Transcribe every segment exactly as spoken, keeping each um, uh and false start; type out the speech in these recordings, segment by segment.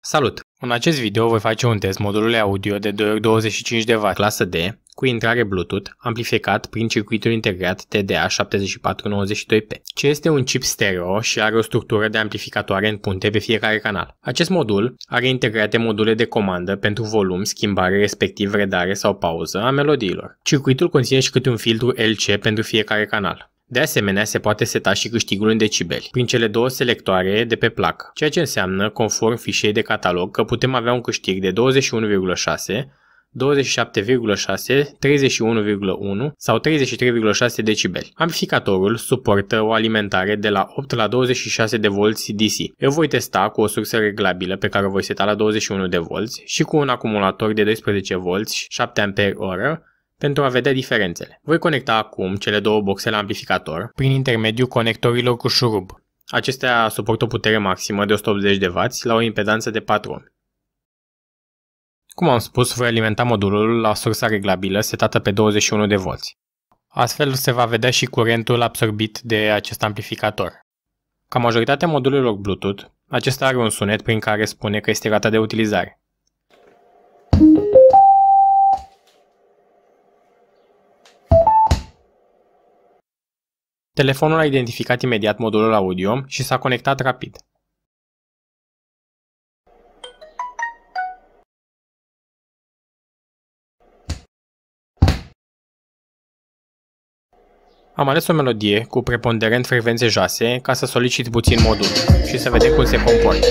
Salut! În acest video voi face un test modulului audio de doi ori douăzeci și cinci de watt clasă D cu intrare Bluetooth amplificat prin circuitul integrat T D A șapte patru nouă doi P, ce este un chip stereo și are o structură de amplificatoare în punte pe fiecare canal. Acest modul are integrate module de comandă pentru volum, schimbare, respectiv redare sau pauză a melodiilor. Circuitul conține și câte un filtru L C pentru fiecare canal. De asemenea, se poate seta și câștigul în decibeli prin cele două selectoare de pe placă, ceea ce înseamnă, conform fișei de catalog, că putem avea un câștig de douăzeci și unu virgulă șase, douăzeci și șapte virgulă șase, treizeci și unu virgulă unu sau treizeci și trei virgulă șase decibeli. Amplificatorul suportă o alimentare de la opt la douăzeci și șase de volți D C. Eu voi testa cu o sursă reglabilă pe care o voi seta la douăzeci și unu de volți și cu un acumulator de doisprezece volți, șapte amperi oră, pentru a vedea diferențele. Voi conecta acum cele două boxe la amplificator prin intermediul conectorilor cu șurub. Acestea suportă o putere maximă de o sută optzeci de watt la o impedanță de patru ohmi. Cum am spus, voi alimenta modulul la sursa reglabilă setată pe douăzeci și unu de volți. Astfel se va vedea și curentul absorbit de acest amplificator. Ca majoritatea modulelor Bluetooth, acesta are un sunet prin care spune că este gata de utilizare. Telefonul a identificat imediat modulul audio și s-a conectat rapid. Am ales o melodie cu preponderent frecvențe joase ca să solicit puțin modul și să vedem cum se comportă.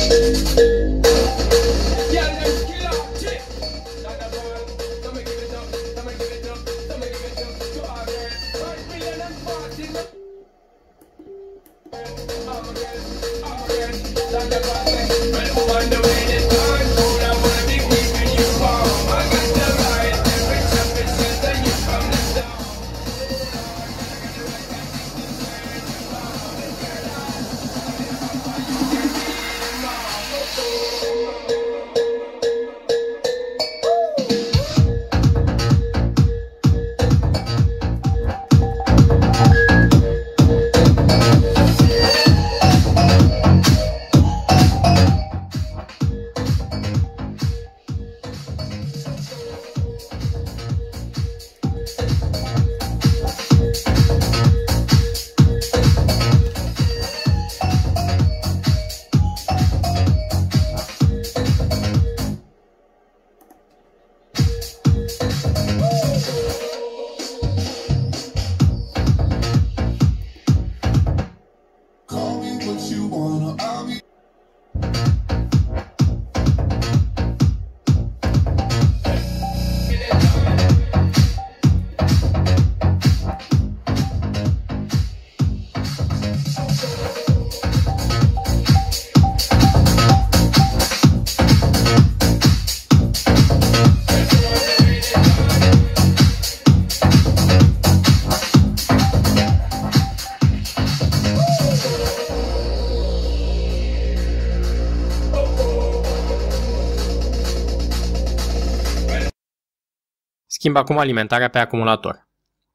Schimb acum alimentarea pe acumulator.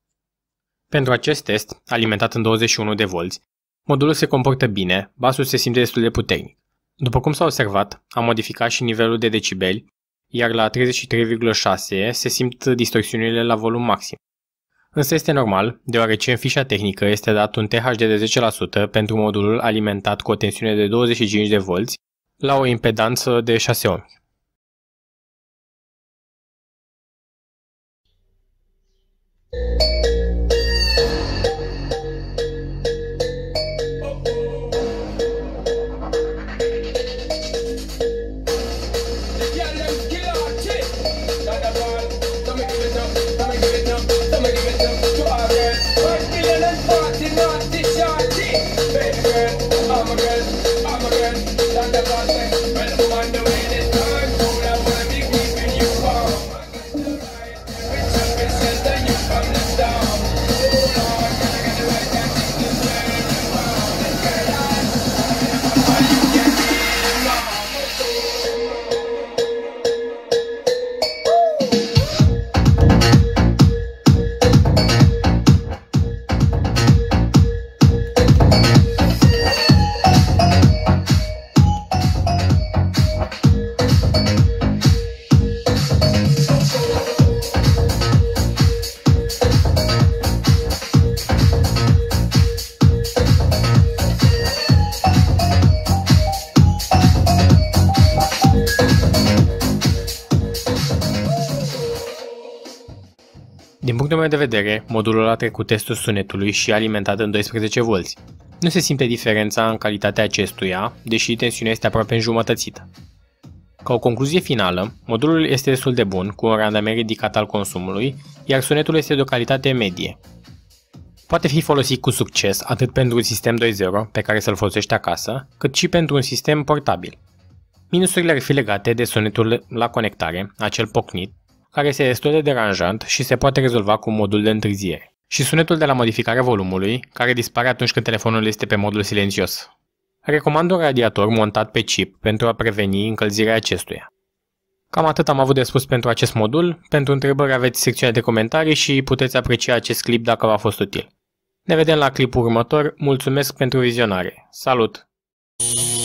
Pentru acest test, alimentat în douăzeci și unu de volți, modulul se comportă bine, basul se simte destul de puternic. După cum s-a observat, am modificat și nivelul de decibeli, iar la treizeci și trei virgulă șase se simt distorsiunile la volum maxim. Însă este normal, deoarece în fișa tehnică este dat un T H D de zece la sută pentru modulul alimentat cu o tensiune de douăzeci și cinci de volți la o impedanță de șase ohmi. punctul meu de vedere, modulul a trecut testul sunetului și alimentat în doisprezece volți. Nu se simte diferența în calitatea acestuia, deși tensiunea este aproape înjumătățită. Ca o concluzie finală, modulul este destul de bun, cu un randament ridicat al consumului, iar sunetul este de o calitate medie. Poate fi folosit cu succes atât pentru un sistem doi punct zero pe care să-l folosești acasă, cât și pentru un sistem portabil. Minusurile ar fi legate de sunetul la conectare, acel pocnit, care este destul de deranjant și se poate rezolva cu un modul de întârziere. Și sunetul de la modificarea volumului, care dispare atunci când telefonul este pe modul silențios. Recomand un radiator montat pe chip pentru a preveni încălzirea acestuia. Cam atât am avut de spus pentru acest modul. Pentru întrebări aveți secțiunea de comentarii și puteți aprecia acest clip dacă v-a fost util. Ne vedem la clipul următor, mulțumesc pentru vizionare. Salut!